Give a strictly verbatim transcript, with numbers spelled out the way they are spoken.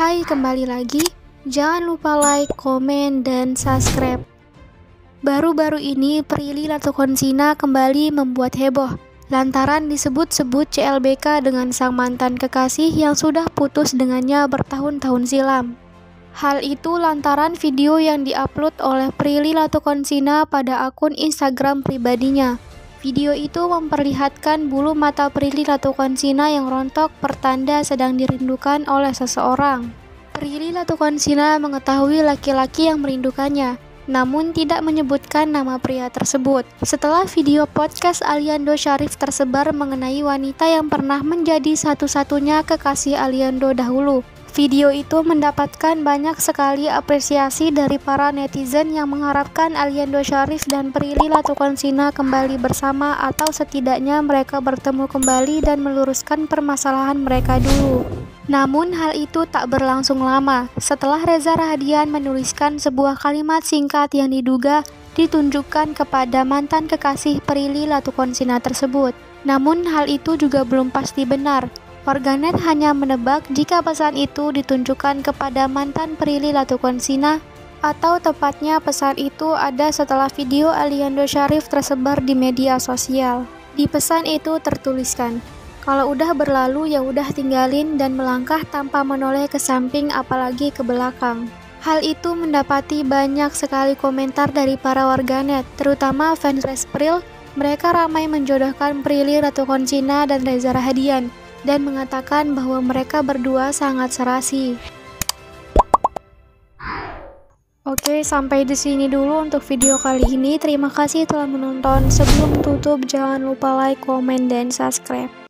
Hai, kembali lagi. Jangan lupa like, komen, dan subscribe. Baru-baru ini Prilly Latuconsina kembali membuat heboh lantaran disebut-sebut C L B K dengan sang mantan kekasih yang sudah putus dengannya bertahun-tahun silam. Hal itu lantaran video yang diupload oleh Prilly Latuconsina pada akun Instagram pribadinya. Video itu memperlihatkan bulu mata Prilly Latuconsina yang rontok pertanda sedang dirindukan oleh seseorang. Prilly Latuconsina mengetahui laki-laki yang merindukannya, namun tidak menyebutkan nama pria tersebut. Setelah video podcast Aliando Syarif tersebar mengenai wanita yang pernah menjadi satu-satunya kekasih Aliando dahulu, video itu mendapatkan banyak sekali apresiasi dari para netizen yang mengharapkan Aliando Syarif dan Prilly Latuconsina kembali bersama atau setidaknya mereka bertemu kembali dan meluruskan permasalahan mereka dulu. Namun hal itu tak berlangsung lama setelah Reza Rahadian menuliskan sebuah kalimat singkat yang diduga ditunjukkan kepada mantan kekasih Prilly Latuconsina tersebut. Namun hal itu juga belum pasti benar. Warganet hanya menebak jika pesan itu ditunjukkan kepada mantan Prilly Latuconsina, atau tepatnya pesan itu ada setelah video Aliando Syarif tersebar di media sosial. Di pesan itu tertuliskan, "Kalau udah berlalu ya udah tinggalin dan melangkah tanpa menoleh ke samping apalagi ke belakang." Hal itu mendapati banyak sekali komentar dari para warganet, terutama fans Respril. Mereka ramai menjodohkan Prilly Latuconsina dan Reza Rahadian dan mengatakan bahwa mereka berdua sangat serasi. Oke, sampai di sini dulu untuk video kali ini. Terima kasih telah menonton. Sebelum tutup, jangan lupa like, komen, dan subscribe.